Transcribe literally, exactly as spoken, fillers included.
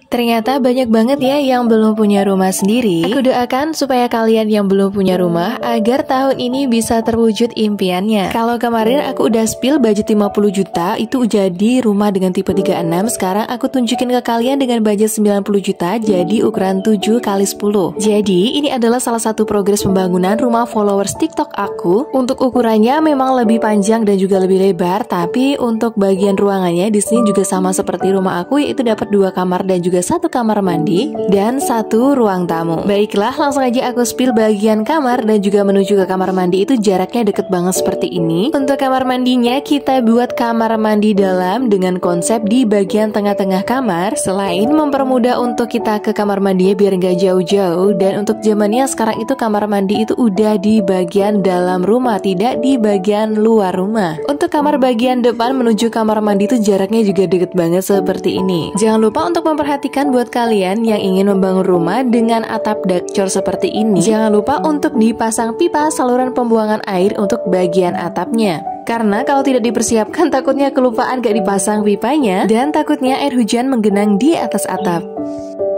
Ternyata banyak banget ya yang belum punya rumah sendiri. Aku doakan supaya kalian yang belum punya rumah agar tahun ini bisa terwujud impiannya. Kalau kemarin aku udah spill budget lima puluh juta itu jadi rumah dengan tipe tiga puluh enam. Sekarang aku tunjukin ke kalian dengan budget sembilan puluh juta jadi ukuran tujuh kali sepuluh. Jadi ini adalah salah satu progres pembangunan rumah followers TikTok aku. Untuk ukurannya memang lebih panjang dan juga lebih lebar, tapi untuk bagian ruangannya di sini juga sama seperti rumah aku, yaitu dapat dua kamar dan juga satu kamar mandi dan satu ruang tamu. Baiklah, langsung aja aku spill bagian kamar dan juga menuju ke kamar mandi. Itu jaraknya deket banget seperti ini. Untuk kamar mandinya kita buat kamar mandi dalam dengan konsep di bagian tengah-tengah kamar. Selain mempermudah untuk kita ke kamar mandinya biar nggak jauh-jauh, dan untuk zamannya sekarang itu kamar mandi itu udah di bagian dalam rumah, tidak di bagian luar rumah. Untuk kamar bagian depan menuju kamar mandi itu jaraknya juga deket banget seperti ini. Jangan lupa untuk memperhatikan buat kalian yang ingin membangun rumah dengan atap dakcor seperti ini, jangan lupa untuk dipasang pipa saluran pembuangan air untuk bagian atapnya. Karena kalau tidak dipersiapkan takutnya kelupaan gak dipasang pipanya dan takutnya air hujan menggenang di atas atap.